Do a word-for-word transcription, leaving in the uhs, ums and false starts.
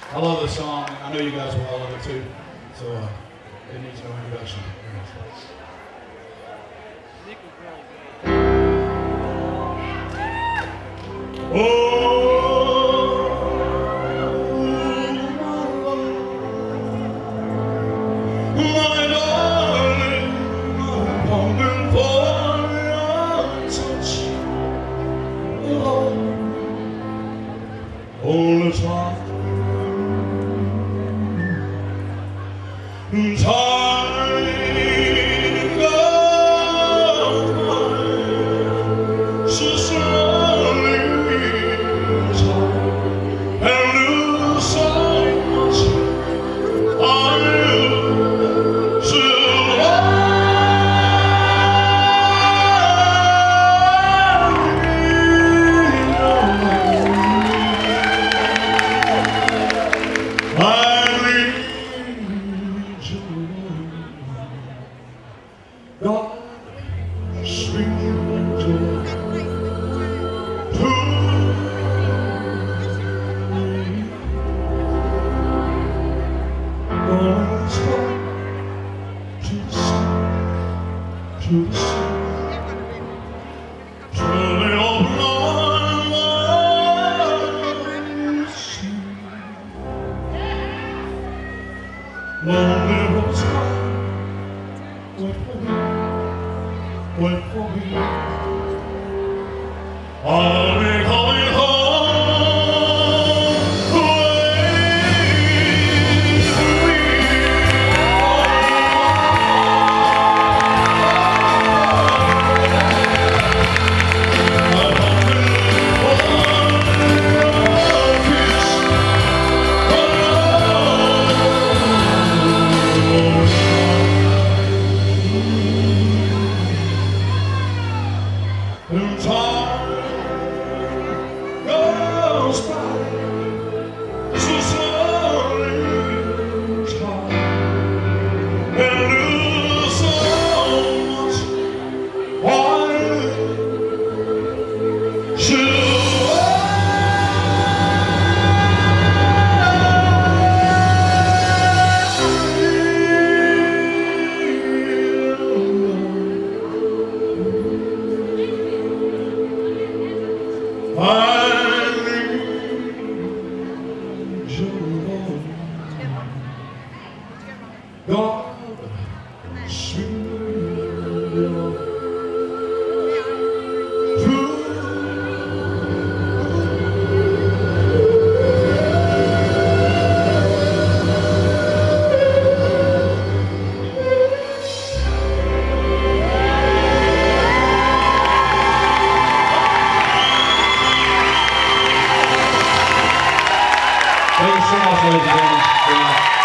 I love this song. I know you guys will all love it too. So uh, it needs no introduction. Oh, my darling, I'm longing for your touch, your love, all the time. Time goes by so slowly, and lose so much I knew till I God, sweet angel, to me, going straight to the sea, to the sea, till the open arms see. Lonely rose wait for me. Wait for me. I'll be coming home. Wait for me. I'm hoping for a kiss. And time goes by so slowly, time, and lose so much wine till I need your love, God, sweet love, Thank you so much, ladies and gentlemen.